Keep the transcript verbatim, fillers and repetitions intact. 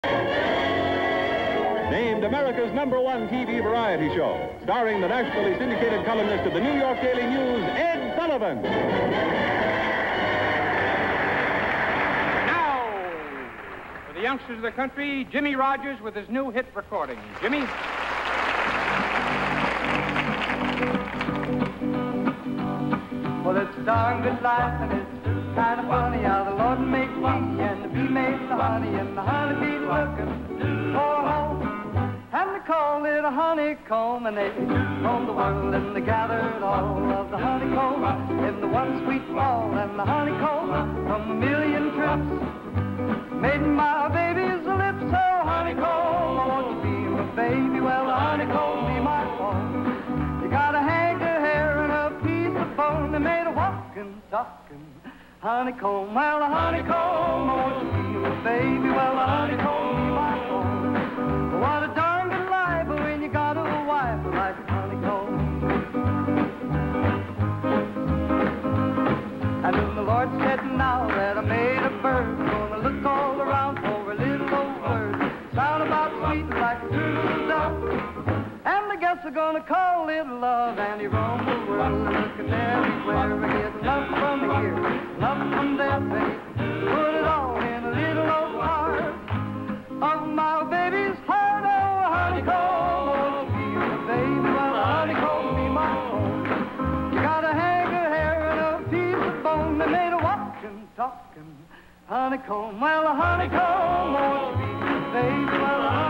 Named America's number one T V variety show, starring the nationally syndicated columnist of the New York Daily News, Ed Sullivan. Now, for the youngsters of the country, Jimmy Rodgers with his new hit recording. Jimmy? Well, it's a darn good life, and it's kind of funny how the Lord makes me, and the bee makes the honey, and the honeybee looking for home. And they call it a honeycomb, and they roam the world, and they gathered all of the honeycomb in the one sweet fall, and the honeycomb from a million trips made my baby's lips. So honeycomb, I want you to be my baby. Well, the honeycomb be my home. You got a hank of hair and a piece of bone, they made a walking, talking honeycomb. Well, the honeycomb, I want you to be my baby. Well, the honeycomb be my home. What a darn good life when you got a wife like a honeycomb. And then the Lord said, now that I made a bird, gonna look all around for a little old bird, sound about sweet like a turtle dove. And I guess they're gonna call it love. And he roamed the world looking everywhere. I get love from here, love from there, baby. Put it all in a little old heart of my baby's heart. Oh, honeycomb, won't you be my baby? Well, honeycomb be my home. You got a hank of hair and a piece of bone, they made a walking, talking honeycomb. Well, a honeycomb, won't you be my baby? Well,